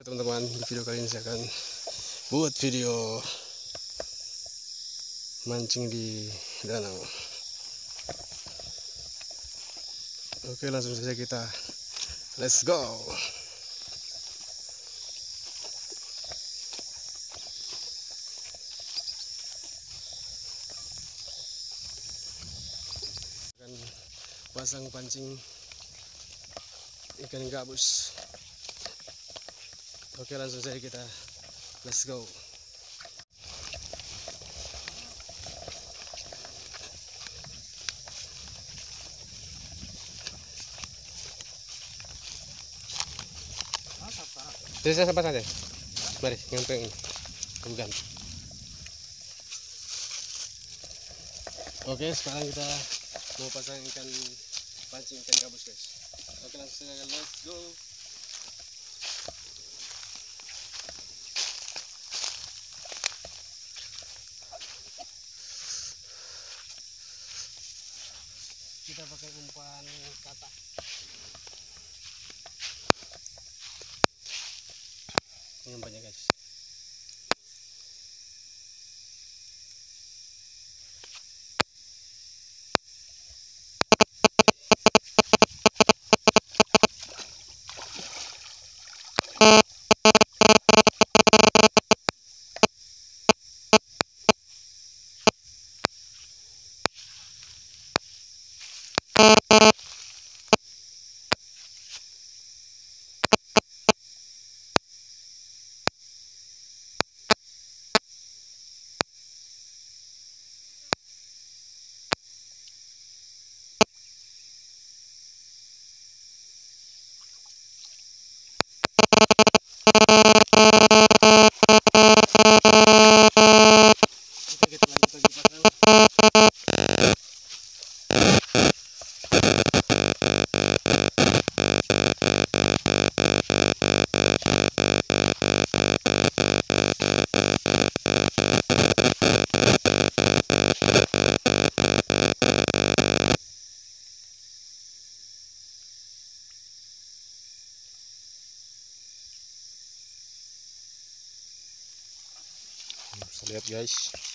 Teman-teman, di video kali ini saya akan buat video mancing di danau. Oke, langsung saja kita let's go. Akan pasang pancing ikan gabus. Oke, langsung saja kita let's go. Terus saya saja. Mari, ngempeng ini. Bukan. Oke, sekarang kita mau pasang ikan pancing ikan gabus, guys. Oke, langsung saja let's go. Kita pakai umpan katak. Ini umpannya, guys. Bisa lihat, guys.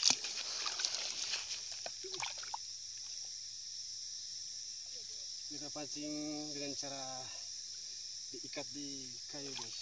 Kita pancing dengan cara diikat di kayu, guys.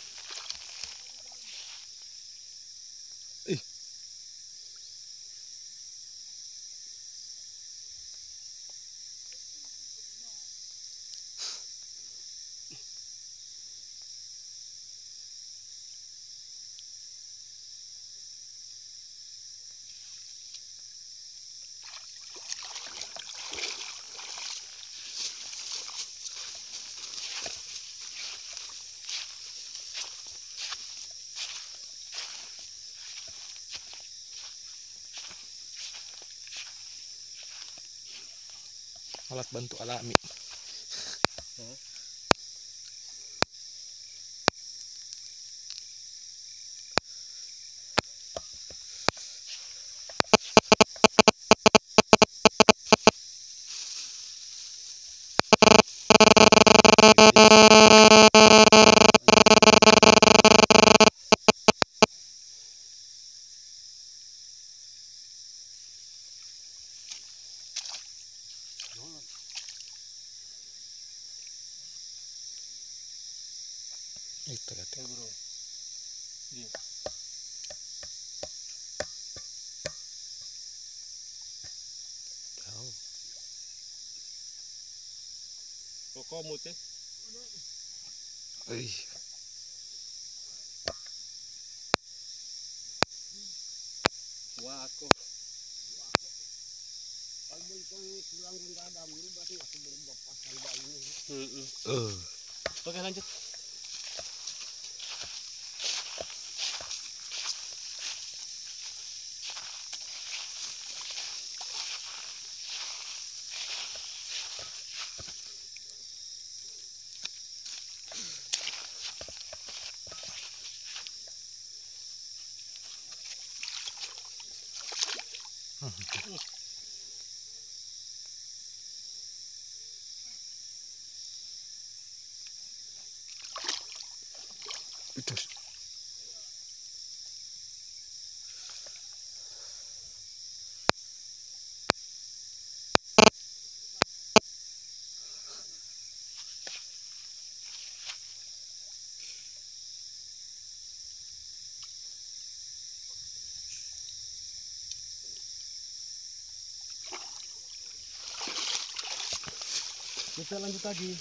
Alat bantu alami. Itu lihat, bro. Iya. tahu. Kok mute? Wah, aku. Oke, lanjut. Putus. Kita lanjut lagi.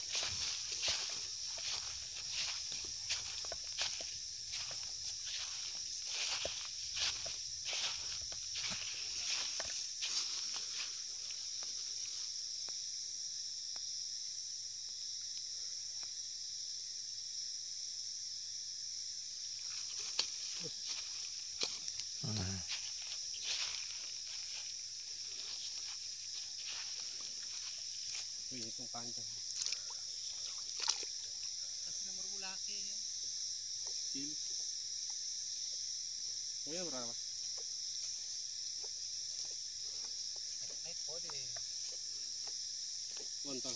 Nah, Wih, itong panjang. Kasi nomor bulaki yan. Kil. Kuya, berapa? Ay, pwede. Lontong.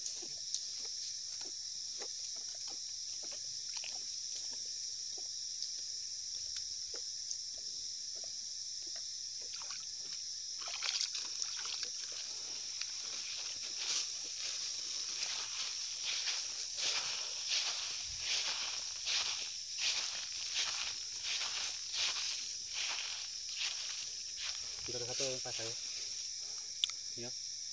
Dari satu pasang. Ya.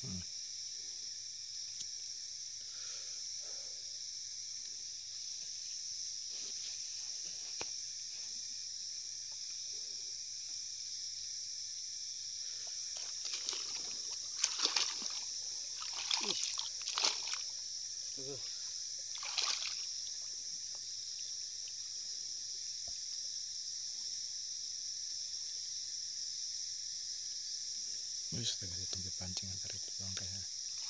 Tuh. wis tengah ditunggu pancing antar itu bangkainya.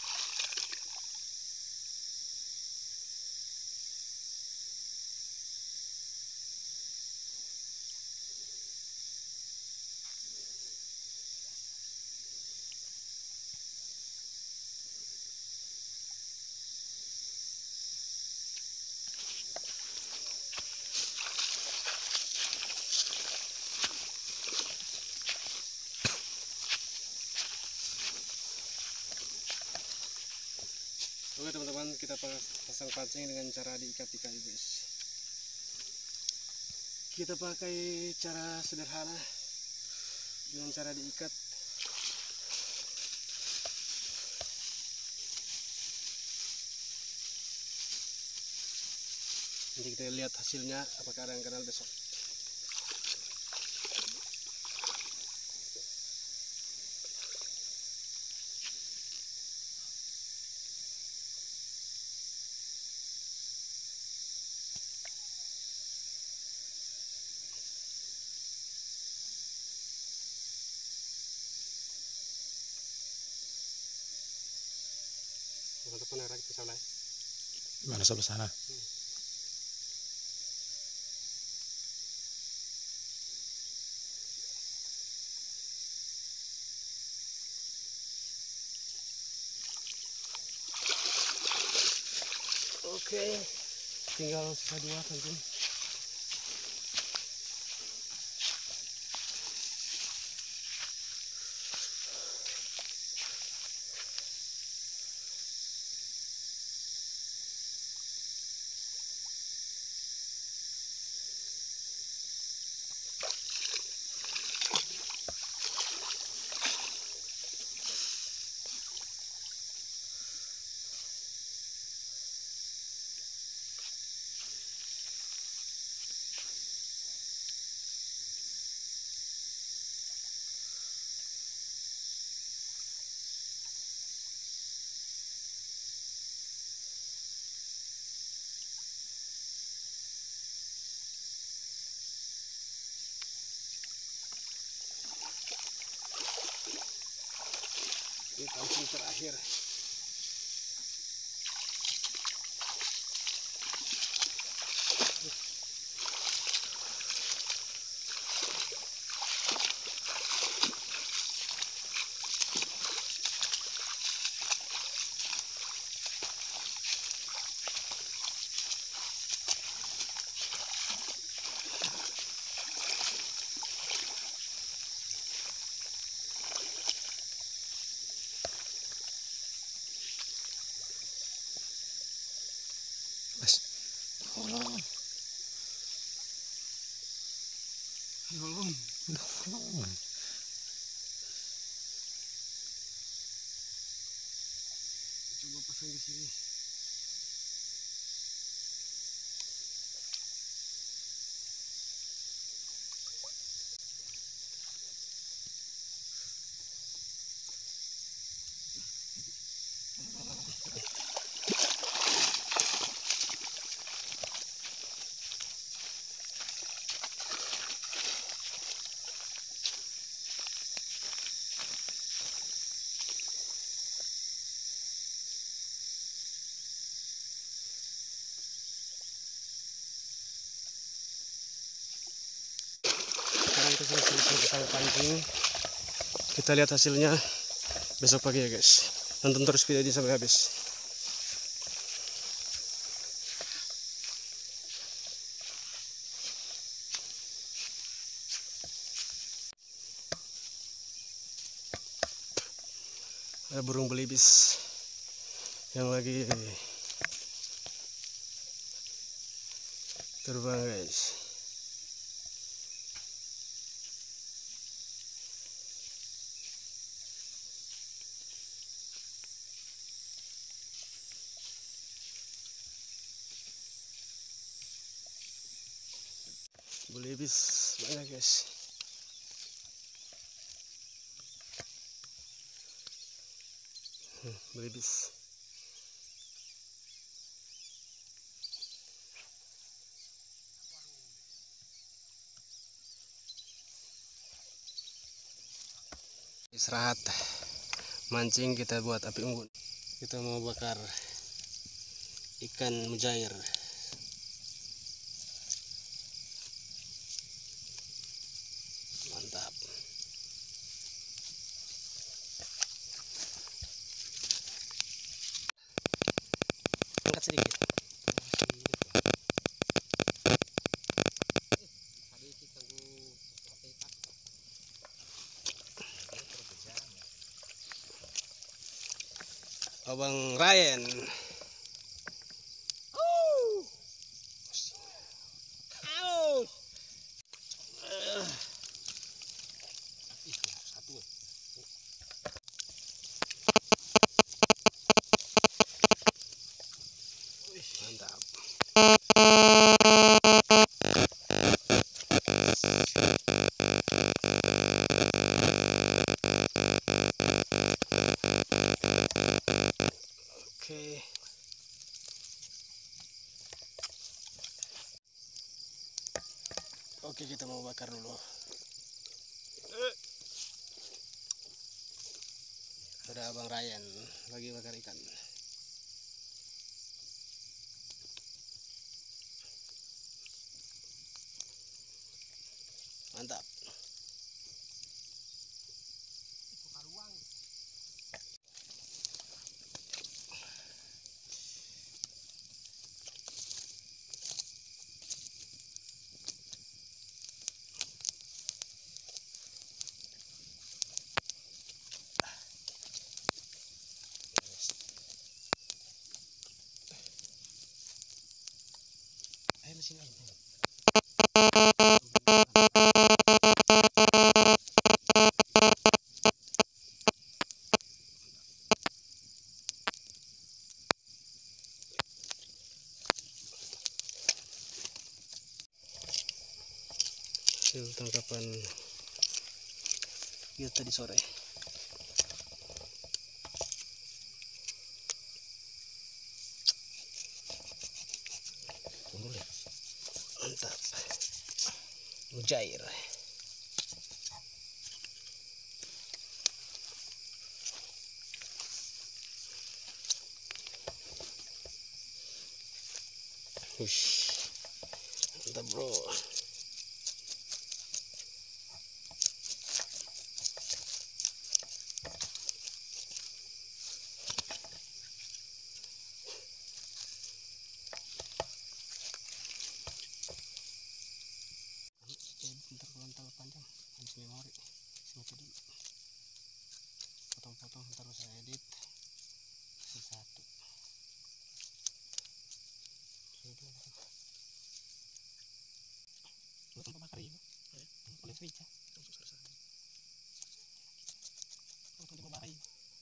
Oke teman-teman, kita pasang pancing dengan cara diikat-ikat guys. Kita pakai cara sederhana dengan cara diikat. Nanti kita lihat hasilnya apakah ada yang kenal besok. Untuk penerak itu salah. Mana sebelah sana? Oke, tinggal sisa 2 pancing. Ini pancing terakhir. Belum. Coba pasang di sini. Sekarang kita sudah selesai pasang pancing. Kita lihat hasilnya besok pagi ya guys. Tonton terus video ini sampai habis. Ada burung belibis yang lagi terbang guys. Belibis banyak guys. Belibis. Istirahat mancing, kita buat api unggun. Kita mau bakar ikan mujair. Mantap. Angkat sedikit. Abang Ryan. Mantap. Oke. Oke, kita mau bakar dulu. Ada Abang Ryan lagi bakar ikan. Mantap. Ayo mesin aja. Hasil tangkapan kita tadi sore. Mantap. Mujair. Mantap bro. Bentar kontol panjang, habis memori. Semati dulu. Potong-potong, ntar saya edit. Satu. Potong pabakar iyo. Kulit rica. Potong di pabakar iyo.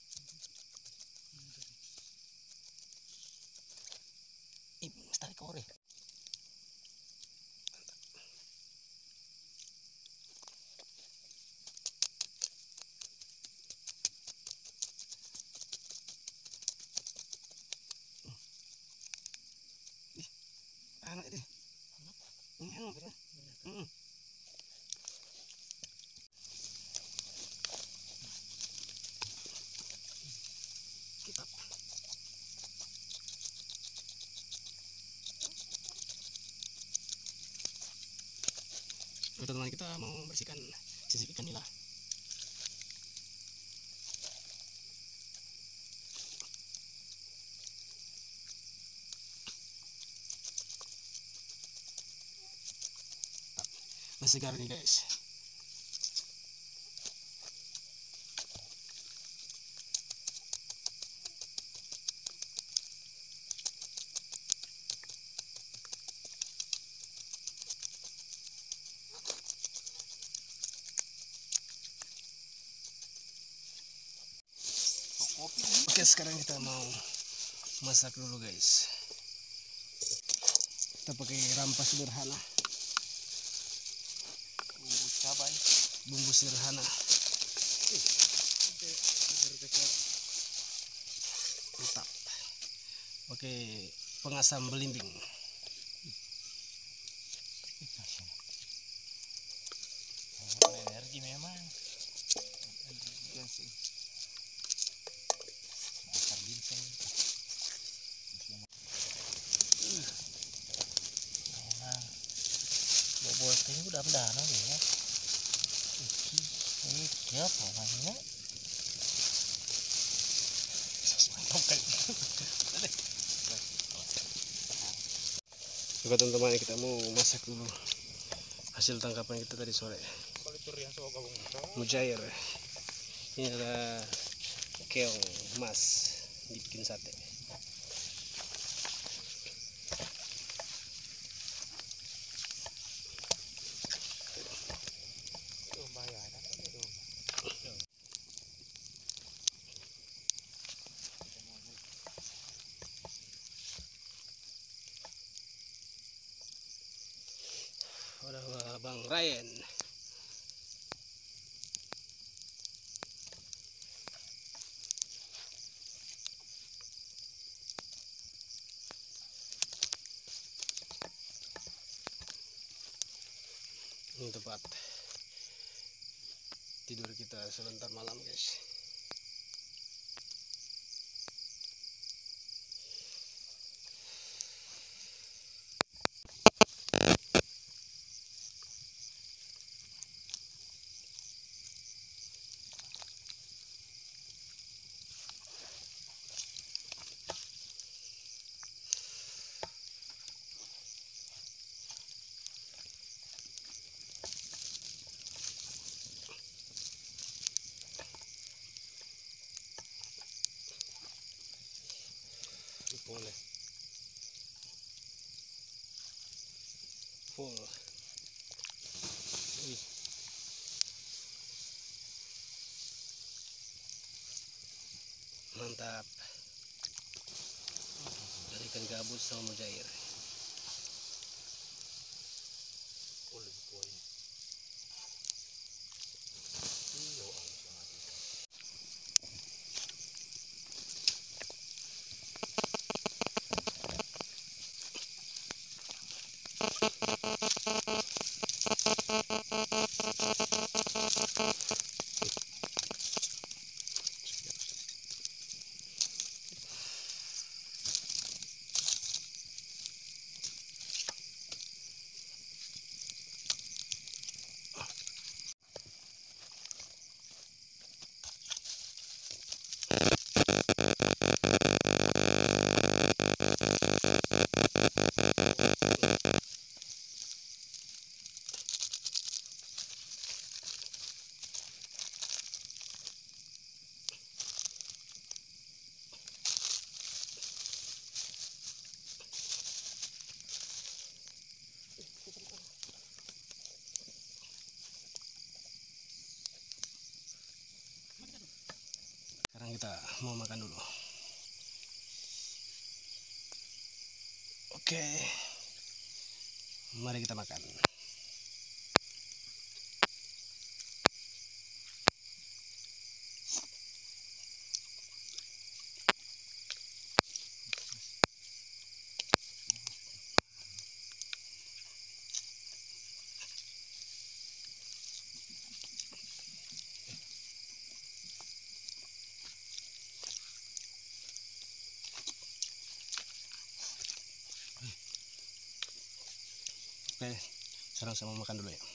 Mas tarik kore. Ano itu? Ini ano kita? Kita. Teman-teman kita mau bersihkan sisik ikan nila. Masih segar nih guys. Oke, sekarang kita mau masak dulu guys. Kita pakai rampas sederhana. Cabai. Bumbu sederhana. Mantap. Oke, pengasam belimbing. Energi memang. Akar ginseng. Memang. Bobot ini udah mendalam ya. Ini siapa namanya? Oke teman-teman, kita mau masak dulu hasil tangkapan kita tadi sore. Mujair. Ini adalah keong mas bikin sate. Ada Bang Ryan. Ini tempat tidur kita sebentar malam guys. Boleh. Full. Wih. Mantap. Dari ikan gabus sama mujair. kita mau makan dulu. Oke, mari kita makan. Oke, sekarang saya mau makan dulu ya.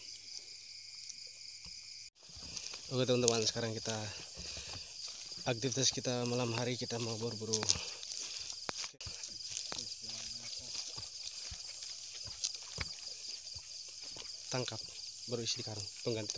Oke teman-teman, sekarang kita aktivitas kita malam hari, kita mau berburu. Tangkap, baru isi di karung. Tunggu.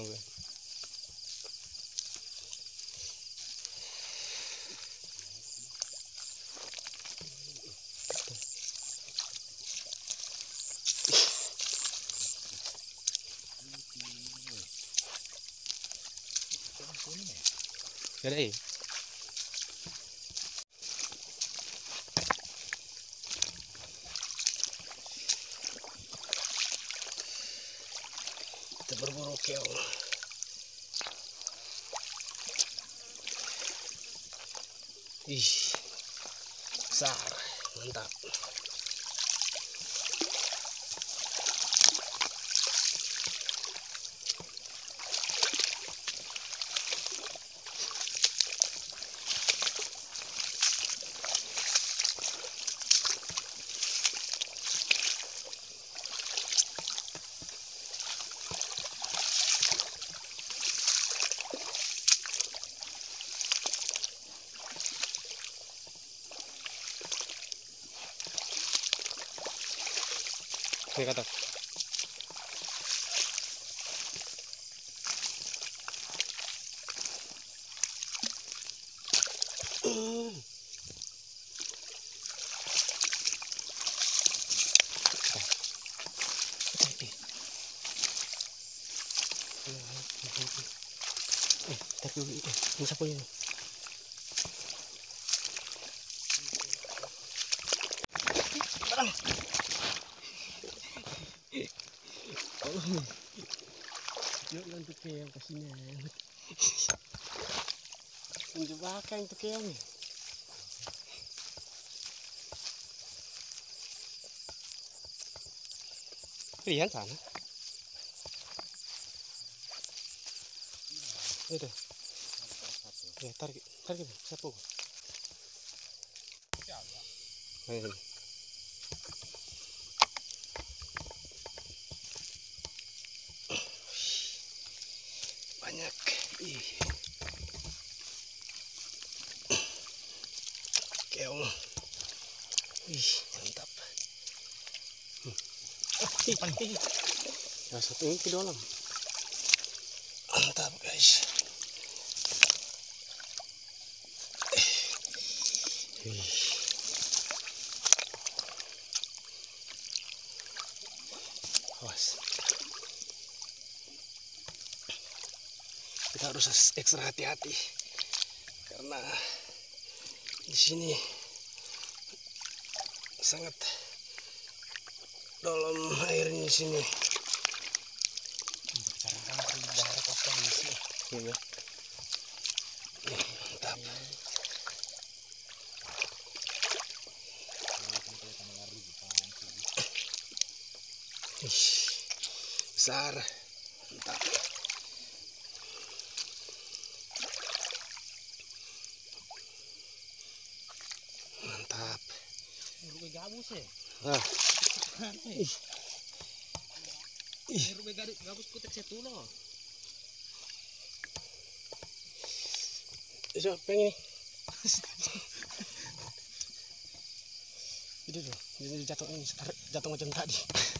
Gak ada ya? Kita berburu keong. Ih, besar, mantap. Ini kata. Tapi ini siapa ini? Barang. Yuk lanjut ke yang kasihnya. Menjebakan itu keongnya. Lihat sana. Itu. Ya, tarik sapu. Ayo. Banyak. Keong. Mantap. Ya, satu ini di dalam. Mantap guys. Awas. Kita harus ekstra hati-hati karena di sini sangat dalam airnya di sini. Sekarang kan pelihara kosong isi. Iya. Mantap. Besar. Mantap. Mantap. Rube gabus ya. Ah. Rube gabus kutek setulo. Itu pengen. Itu tuh, jadi jatuh macam tadi.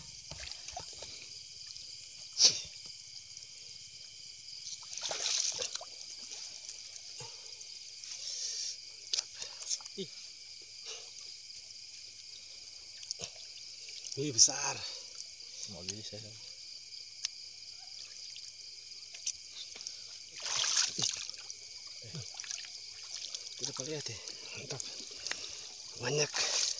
Ini besar. Mau bisa. Kakak lihat ya, mantap. Banyak.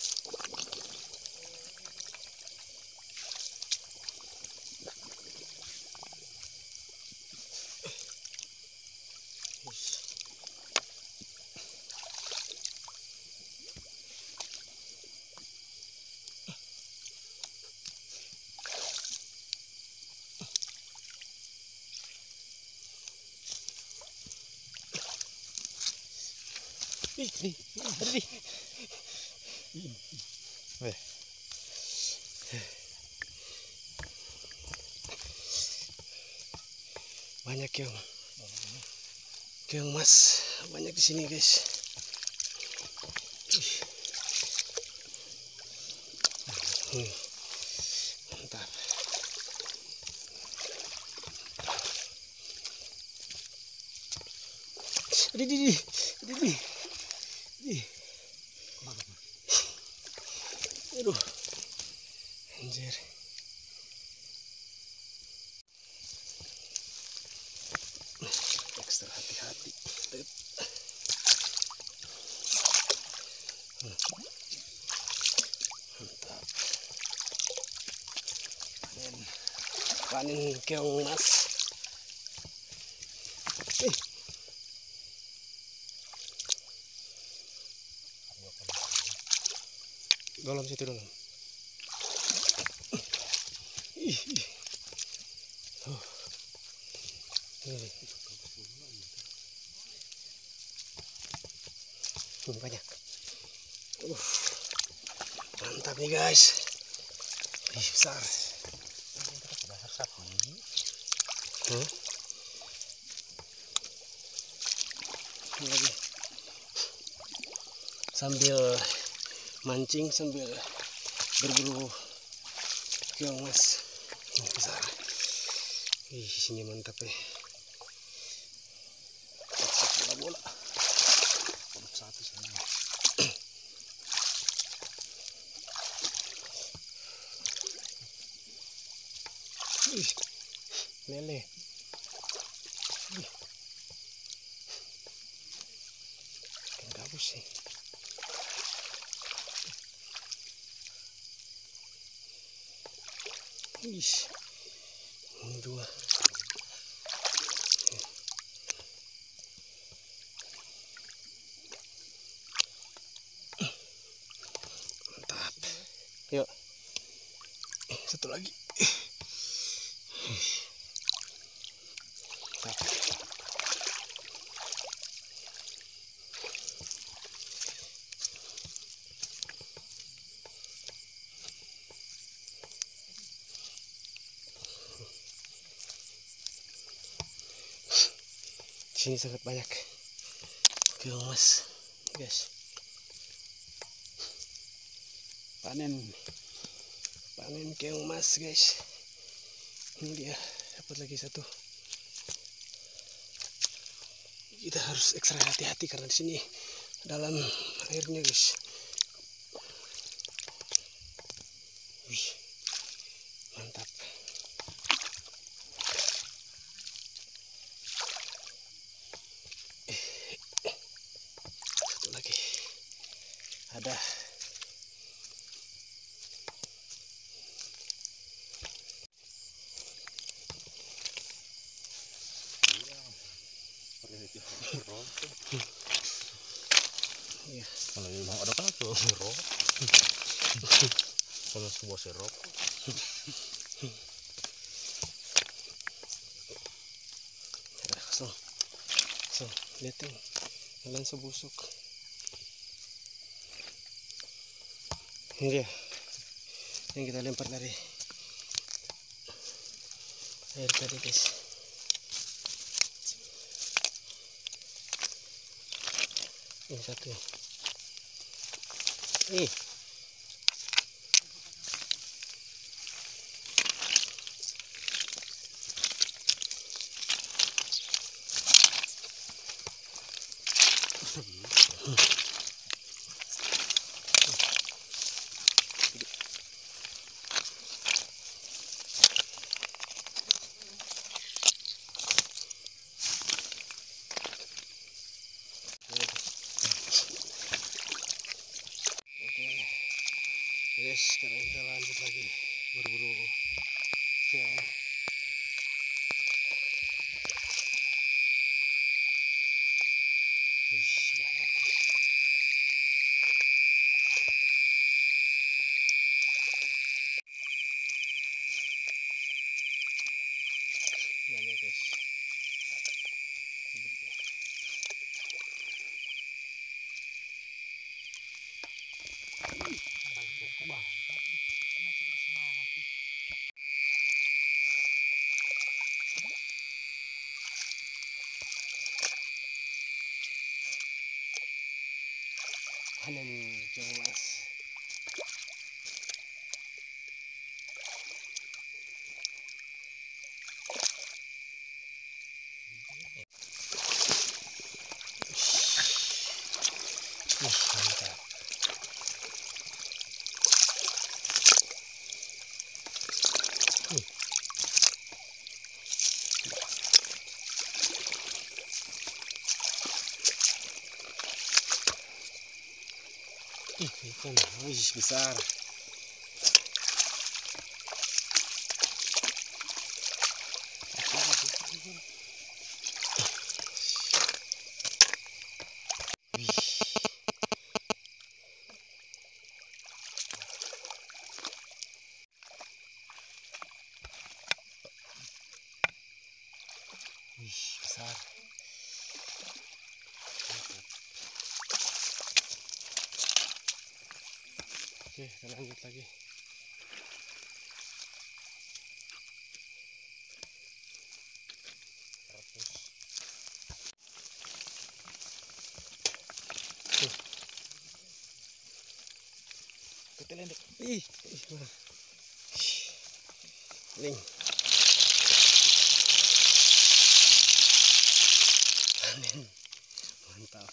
Ada di. Weh. Banyak keong mas, banyak di sini guys. Mantap. Di. Aduh, anjir. Ekstra hati-hati. Mantap. Panen keong mas. Dalam situ dalam. Banyak. Mantap nih guys. Besar. Lagi. Sambil mancing sambil berburu keong mas besar. Sini mantap ya. Bola. Satu sana. Lele. Ikan gabus sih. Ini dua. Mantap. Yuk. Satu lagi. Sini sangat banyak keong mas, guys. Panen keong mas, guys. Ini dia, dapat lagi satu. Kita harus ekstra hati-hati karena di sini dalam airnya, guys. Wih, mantap. Satu lagi ada. Iya. Kalau memang ada kan tuh serok. Kalau sebuah serok. Ada kosong. So, lihatin. Jalan sebusuk. Ini dia yang kita lempar dari air tadi, guys. Ini satu. Ih. sekarang kita lanjut lagi berburu keong. Banyak. Banyak guys. Panen keong mas. Mantap. Ikan, besar. Besar. Oke, kita lanjut lagi. Ih, Ling. Panen. Mantap.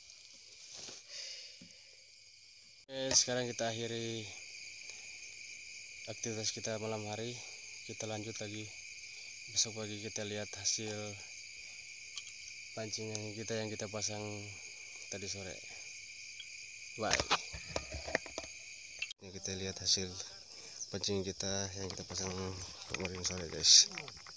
Oke, sekarang kita akhiri aktivitas kita malam hari. Kita lanjut lagi. Besok pagi kita lihat hasil pancingan kita yang kita pasang tadi sore. Bye. Ini kita lihat hasil pancing kita yang kita pasang kemarin sore guys.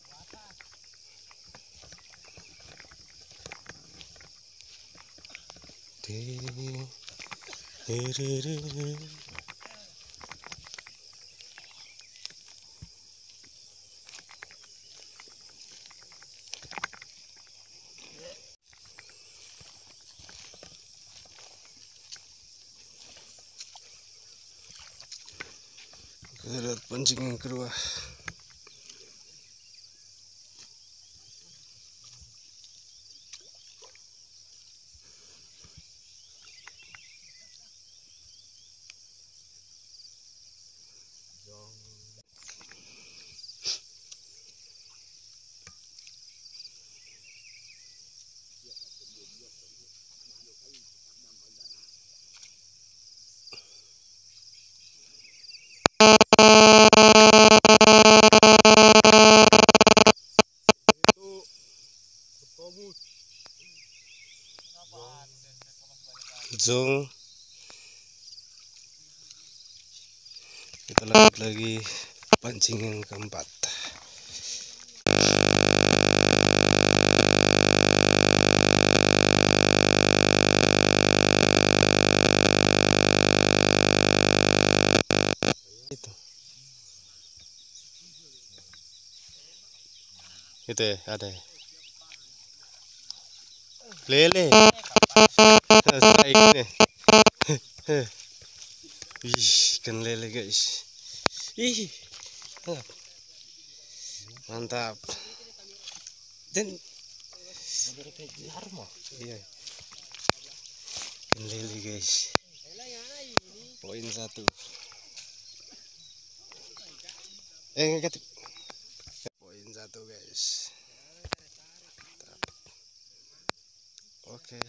Kita lihat pancing yang kedua. Zong. Kita lanjut lagi pancing yang keempat. Itu ya, ada ya. Lele. Strike nih. Wih, ikan lele guys. Ih, mantap. Dan iya, ikan lele guys. Poin 1. Negatif. Poin 1 guys. Oke.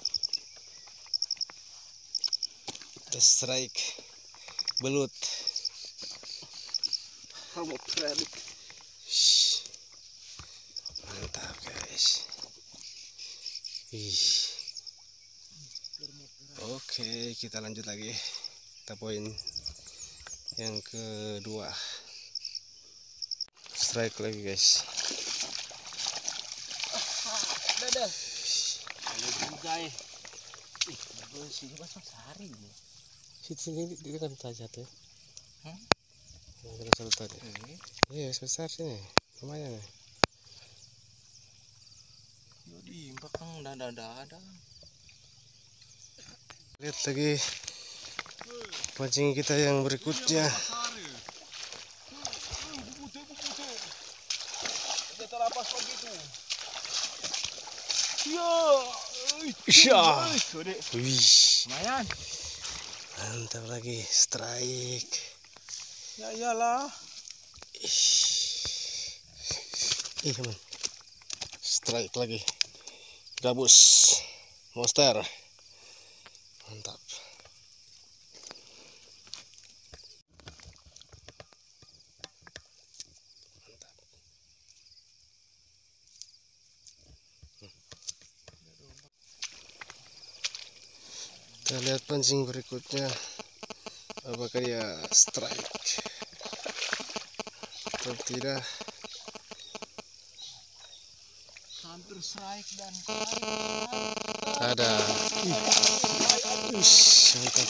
Kita strike belut. Mantap guys. Oke, kita lanjut lagi. Kita poin yang kedua. Strike lagi guys. Dadah. Ada juga ya. Ih, bagus sih masuk sehari ya. Sini dia kan jatuh. Hah? Ada satu tadi. Iya, besar sini. Lumayan ya. Jadi bakang ada. Lihat lagi pancing kita yang berikutnya. Terlepas begitu. Iya. Wih, Lumayan. mantap lagi strike. Ya iyalah. Ih, teman. Strike lagi. Gabus. Monster. Mantap. Kita lihat pancing berikutnya, apakah dia strike atau tidak. Hampir strike dan Ada. Ush, mantap.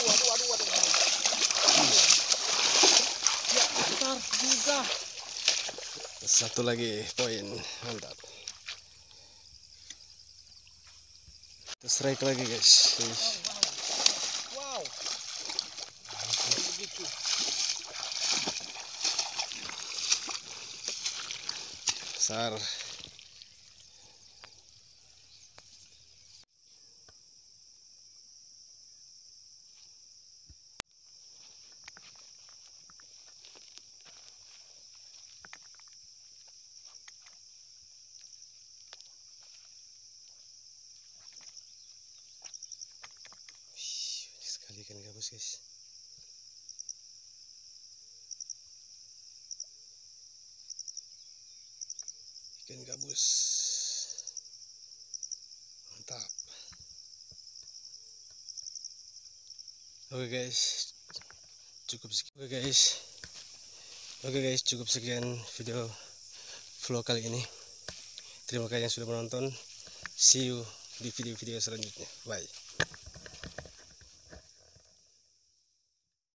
Ya, besar juga. Satu lagi poin, mantap. Kita strike lagi guys. Wow. Begitu. Besar. Sekali ikan gabus guys. Ikan gabus mantap. Oke guys, cukup sekian video vlog kali ini. Terima kasih yang sudah menonton. See you di video-video selanjutnya. Bye.